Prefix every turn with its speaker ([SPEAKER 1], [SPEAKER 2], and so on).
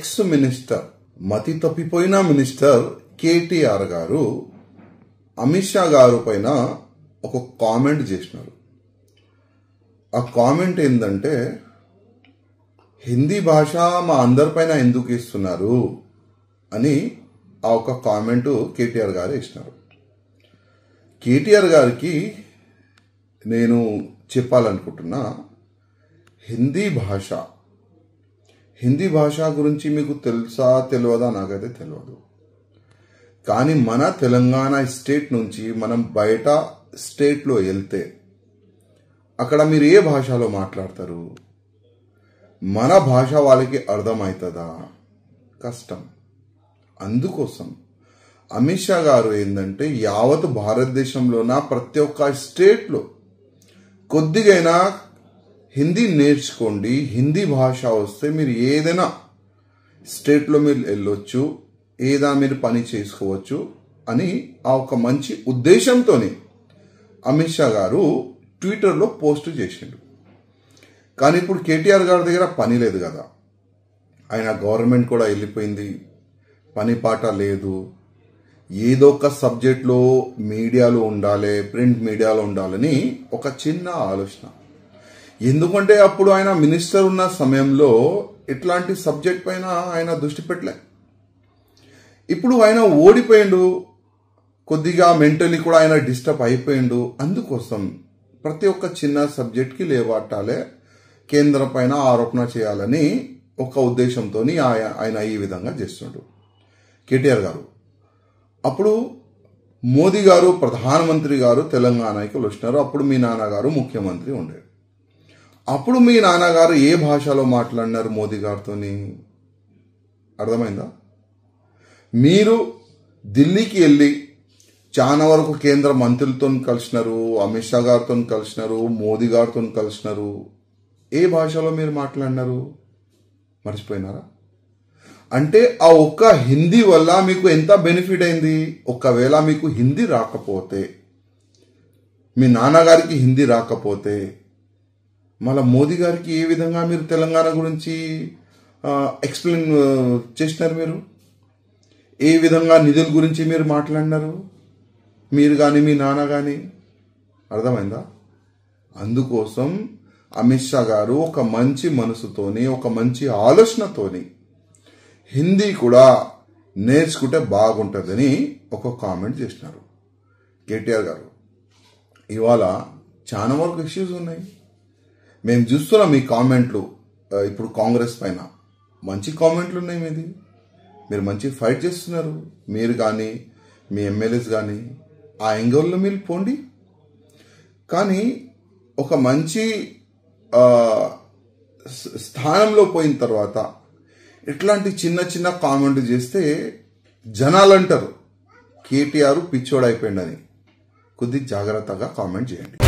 [SPEAKER 1] Ex minister మతి తప్పిపోయిన minister KTR గారు అమిత్ షా గారు పైన ఒక కామెంట్ చేసినారు. ఆ కామెంట్ ఏంటంటే, హిందీ భాష మా అందరిపైన ఎందుకు ఇస్తున్నారు అని ఆ ఒక కామెంట్ కేటీఆర్ గారు ఇచ్చినారు. కేటీఆర్ గారికి నేను చెప్పాలనుకుంటున్నా, హిందీ భాష గురించి మీకు తెలుసా తెలియదా నాకైతే తెలియదు. కానీ మన తెలంగాణ స్టేట్ నుంచి మనం బయట స్టేట్లో వెళ్తే అక్కడ మీరు ఏ భాషలో మాట్లాడతారు? మన భాష వాళ్ళకి అర్థమవుతుందా? కష్టం. అందుకోసం అమిత్ షా గారు ఏంటంటే, యావత్ భారతదేశంలోన ప్రతి ఒక్క స్టేట్లో కొద్దిగైనా హిందీ నేర్చుకోండి, హిందీ భాష వస్తే మీరు ఏదైనా స్టేట్లో మీరు వెళ్ళొచ్చు, ఏదైనా మీరు పని చేసుకోవచ్చు అని ఆ ఒక మంచి ఉద్దేశంతో అమిత్ షా గారు ట్విట్టర్లో పోస్ట్ చేసిండు. కానీ ఇప్పుడు కేటీఆర్ గారి దగ్గర పని లేదు కదా, ఆయన గవర్నమెంట్ కూడా వెళ్ళిపోయింది, పని పాట లేదు, ఏదో ఒక సబ్జెక్ట్లో మీడియాలో ఉండాలి, ప్రింట్ మీడియాలో ఉండాలని ఒక చిన్న ఆలోచన. ఎందుకంటే అప్పుడు ఆయన మినిస్టర్ ఉన్న సమయంలో ఇట్లాంటి సబ్జెక్ట్ పైన ఆయన దృష్టి పెట్టలే. ఇప్పుడు ఆయన ఓడిపోయిండు, కొద్దిగా మెంటలీ కూడా ఆయన డిస్టర్బ్ అయిపోయిండు. అందుకోసం ప్రతి ఒక్క చిన్న సబ్జెక్ట్కి లేవాటాలే, కేంద్రం పైన ఆరోపణ చేయాలని ఒక ఉద్దేశంతో ఆయన ఈ విధంగా చేస్తుండు కేటీఆర్ గారు. అప్పుడు మోదీ గారు ప్రధానమంత్రి గారు తెలంగాణకి వచ్చినారు. అప్పుడు మీ నాన్నగారు ముఖ్యమంత్రి ఉండే. అప్పుడు మీ నాన్నగారు ఏ భాషలో మాట్లాడినారు మోదీ గారితోని? అర్థమైందా? మీరు ఢిల్లీకి వెళ్ళి చాలా వరకు కేంద్ర మంత్రులతో కలిసినారు, అమిత్ షా గారితో కలిసినారు, మోదీ గారితో కలిసినారు. ఏ భాషలో మీరు మాట్లాడినారు? మర్చిపోయినారా? అంటే ఆ ఒక్క హిందీ వల్ల మీకు ఎంత బెనిఫిట్ అయింది? ఒకవేళ మీకు హిందీ రాకపోతే, మీ నాన్నగారికి హిందీ రాకపోతే, మళ్ళీ మోదీ గారికి ఏ విధంగా మీరు తెలంగాణ గురించి ఎక్స్ప్లెయిన్ చేసినారు? మీరు ఏ విధంగా నిధుల గురించి మీరు మాట్లాడినారు? మీరు కానీ మీ నాన్న కానీ. అర్థమైందా? అందుకోసం అమిత్ షా గారు ఒక మంచి మనసుతోని, ఒక మంచి ఆలోచనతోని హిందీ కూడా నేర్చుకుంటే బాగుంటుందని ఒక కామెంట్ చేసినారు కేటీఆర్ గారు. ఇవాళ చాలా వరకు ఇష్యూస్ ఉన్నాయి, మేము చూస్తున్నాం. మీ కామెంట్లు ఇప్పుడు కాంగ్రెస్ పైన మంచి కామెంట్లు ఉన్నాయి మీది, మీరు మంచి ఫైట్ చేస్తున్నారు. మీరు కానీ మీ ఎమ్మెల్యేస్ కానీ ఆ యాంగిల్లో మీరు పోండి. కానీ ఒక మంచి స్థానంలో పోయిన తర్వాత ఇట్లాంటి చిన్న చిన్న కామెంట్ చేస్తే జనాలు అంటారు కేటీఆర్ పిచ్చోడు అయిపోయిందని. కొద్ది జాగ్రత్తగా కామెంట్ చేయండి.